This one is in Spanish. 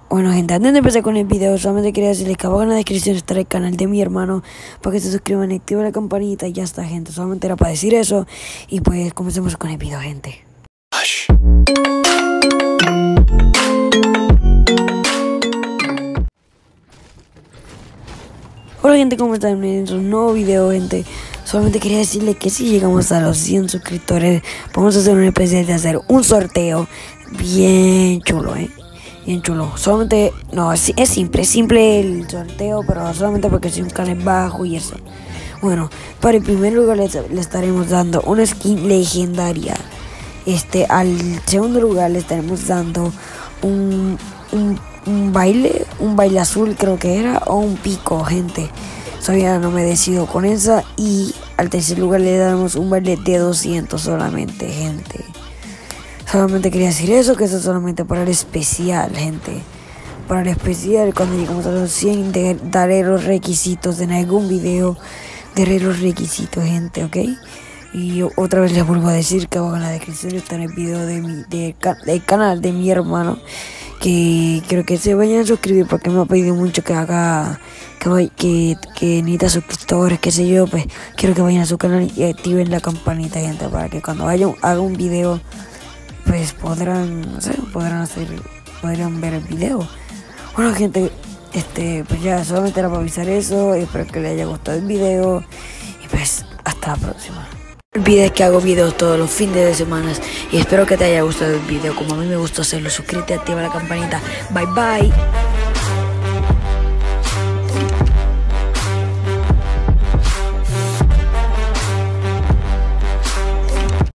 Bueno, gente, antes de empezar con el video, solamente quería decirles que abajo en la descripción estará el canal de mi hermano para que se suscriban y activen la campanita y ya está, gente. Solamente era para decir eso y pues comencemos con el video, gente. Hola, gente, ¿cómo están? En un nuevo video, gente. Solamente quería decirles que si llegamos a los 100 suscriptores, vamos a hacer una especie de hacer un sorteo bien chulo, bien chulo. Solamente, no, es simple el sorteo, pero solamente porque soy un canal bajo y eso. Bueno, para el primer lugar le estaremos dando una skin legendaria. Al segundo lugar le estaremos dando un baile azul creo que era, o un pico, gente. Todavía no me decido con esa. Y al tercer lugar le damos un baile de 200 solamente, gente. Solamente quería decir eso, que eso es solamente para el especial, gente. Para el especial, cuando lleguemos a los 100, daré los requisitos en algún video. Daré los requisitos, gente, ¿ok? Y otra vez les vuelvo a decir que abajo en la descripción está en el video del canal de mi hermano. Que quiero que se vayan a suscribir porque me ha pedido mucho que haga, que necesita suscriptores, qué sé yo. Pues quiero que vayan a su canal y activen la campanita, gente, para que cuando haga un video, pues podrán, no sé, podrán ver el video. Bueno, gente, pues ya solamente era para avisar eso. Espero que les haya gustado el video y pues hasta la próxima. No olvides que hago videos todos los fines de semana y espero que te haya gustado el video como a mí me gustó hacerlo. Suscríbete, activa la campanita. Bye bye.